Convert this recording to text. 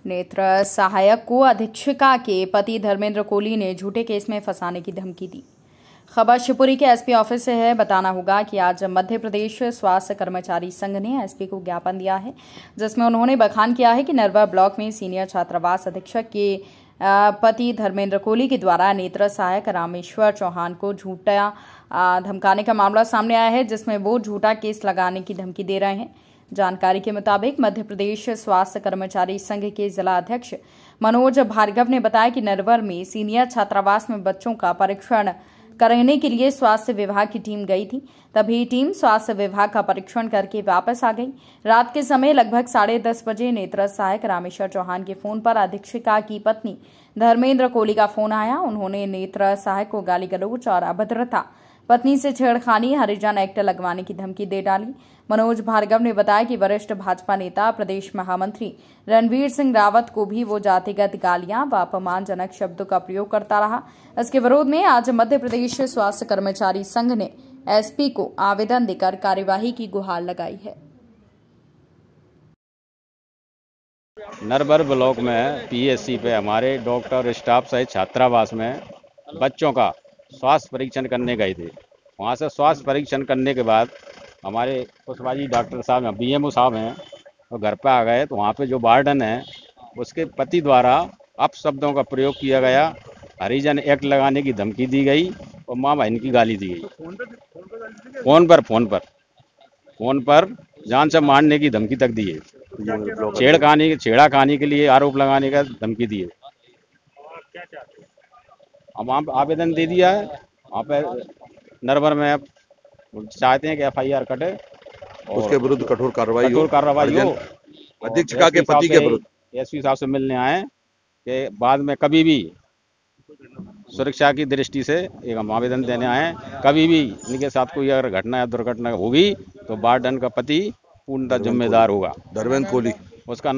नेत्र सहायक को अधीक्षिका के पति धर्मेंद्र कोहली ने झूठे केस में फंसाने की धमकी दी। खबर शिवपुरी के एसपी ऑफिस से है। बताना होगा कि आज मध्य प्रदेश स्वास्थ्य कर्मचारी संघ ने एसपी को ज्ञापन दिया है, जिसमें उन्होंने बखान किया है कि नरवर ब्लॉक में सीनियर छात्रावास अधीक्षक के पति धर्मेंद्र कोहली के द्वारा नेत्र सहायक रामेश्वर चौहान को झूठा धमकाने का मामला सामने आया है, जिसमें वो झूठा केस लगाने की धमकी दे रहे हैं। जानकारी के मुताबिक मध्य प्रदेश स्वास्थ्य कर्मचारी संघ के जिला अध्यक्ष मनोज भार्गव ने बताया कि नरवर में सीनियर छात्रावास में बच्चों का परीक्षण करने के लिए स्वास्थ्य विभाग की टीम गई थी। तभी टीम स्वास्थ्य विभाग का परीक्षण करके वापस आ गई। रात के समय लगभग 10:30 बजे नेत्र सहायक रामेश्वर चौहान के फोन पर अधीक्षिका की पत्नी धर्मेंद्र कोहली का फोन आया। उन्होंने नेत्र सहायक को गाली गलौज और अभद्रता, पत्नी से छेड़खानी, हरिजन एक्ट लगवाने की धमकी दे डाली। मनोज भार्गव ने बताया कि वरिष्ठ भाजपा नेता प्रदेश महामंत्री रणवीर सिंह रावत को भी वो जातिगत गालियां व अपमानजनक शब्दों का प्रयोग करता रहा। इसके विरोध में आज मध्य प्रदेश स्वास्थ्य कर्मचारी संघ ने एसपी को आवेदन देकर कार्यवाही की गुहार लगाई है। नरवर ब्लॉक में पीएससी पे हमारे डॉक्टर स्टाफ सहित छात्रावास में बच्चों का स्वास्थ्य परीक्षण करने गए थे। वहाँ से स्वास्थ्य परीक्षण करने के बाद हमारे कुशवाजी डॉक्टर साहब हैं, बीएमओ साहब हैं, तो घर पे आ गए तो वहाँ पे जो वार्डन है उसके पति द्वारा अपशब्दों का प्रयोग किया गया, हरिजन एक्ट लगाने की धमकी दी गई और माँ बहन की गाली दी गई। फोन पर जान से मारने की धमकी तक दी है। छेड़खानी के लिए आरोप लगाने का धमकी दी है। हम आवेदन दे दिया है। वहाँ पे नरवर में अब चाहते हैं कि एफआईआर कटे और उसके विरुद्ध कठोर कार्रवाई हो। अधीक्षिका के पति के विरुद्ध एसपी साहब से मिलने आए कि बाद में कभी भी सुरक्षा की दृष्टि से एक हम आवेदन देने आए, कभी भी इनके साथ कोई अगर घटना या दुर्घटना होगी तो वार्डन का पति पूर्णतः जिम्मेदार होगा। धर्मेंद्र कोहली उसका